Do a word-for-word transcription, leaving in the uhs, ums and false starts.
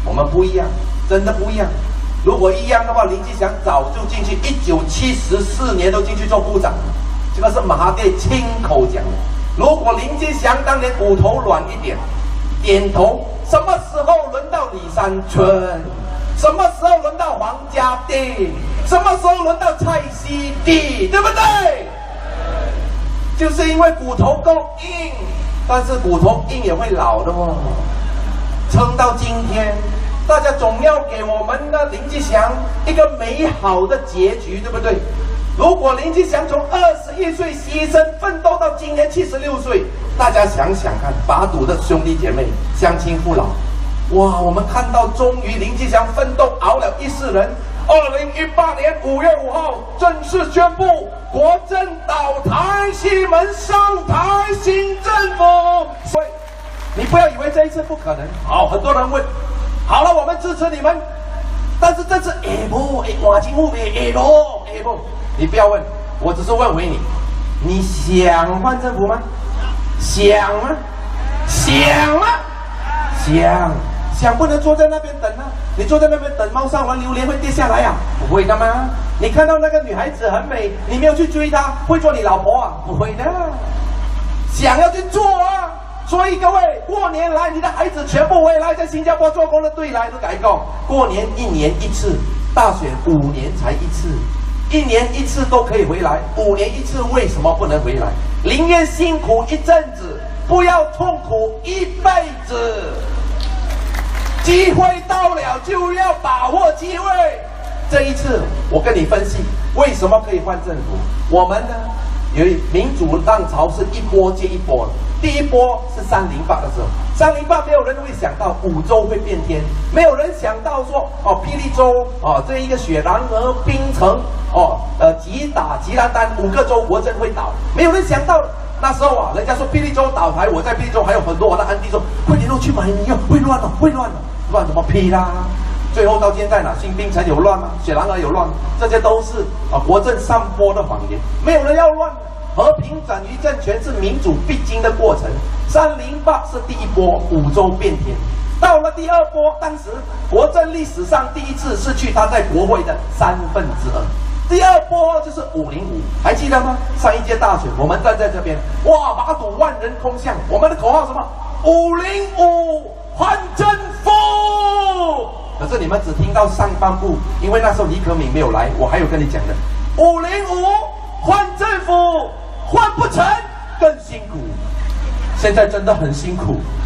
我们不一样，真的不一样。如果一样的话，林吉祥早就进去，一九七四年都进去做部长了。这个是马哈蒂亲口讲的。如果林吉祥当年骨头软一点，点头，什么时候轮到李山春？什么时候轮到黄家地？什么时候轮到蔡西地？对不对？就是因为骨头够硬，但是骨头硬也会老的哦。撑到今天，大家总要给我们的林吉祥一个美好的结局，对不对？如果林吉祥从二十一岁牺牲奋斗到今年七十六岁，大家想想看，拔赌的兄弟姐妹、乡亲父老，哇，我们看到终于林吉祥奋斗熬了一世人。二零一八年五月五号正式宣布国政倒台，西门上台新政府。所以你不要以为这一次不可能。好，很多人问，好了，我们支持你们，但是这次哎不哎瓦金木哎哎咯哎不，你不要问，我只是问回你，你想换政府吗？想吗？想吗？想。想不能坐在那边等啊！你坐在那边等，猫上完榴莲会跌下来啊？不会的吗？你看到那个女孩子很美，你没有去追她，会做你老婆啊？不会的。想要去做啊！所以各位，过年来，你的孩子全部回来，在新加坡做工的队来都改过。过年一年一次，大选五年才一次，一年一次都可以回来，五年一次为什么不能回来？宁愿辛苦一阵子，不要痛苦一辈子。机会到了就要把握机会。这一次我跟你分析为什么可以换政府。我们呢，由于民主浪潮是一波接一波的。第一波是三零八的时候，三零八没有人会想到五州会变天，没有人想到说哦，霹雳州哦，这一个雪兰莪、槟城哦，呃，吉打、吉兰丹五个州国政会倒，没有人想到。那时候啊，人家说霹雳州倒台，我在霹雳州还有很多我的安弟说，快点都去买药，会乱了，会乱了。乱什么批啦？最后到现在呢，新槟城有乱吗？雪兰莪有乱吗？这些都是啊国政散播的谎言，没有人要乱。和平转移政权是民主必经的过程。三零八是第一波五州变天，到了第二波，当时国政历史上第一次失去他在国会的三分之二。第二波就是五零五，还记得吗？上一届大选，我们站在这边，哇，马祖万人空巷，我们的口号什么？五零五。换政府，可是你们只听到上半部，因为那时候李可敏没有来，我还有跟你讲的，五零五换政府，换不成更辛苦，现在真的很辛苦。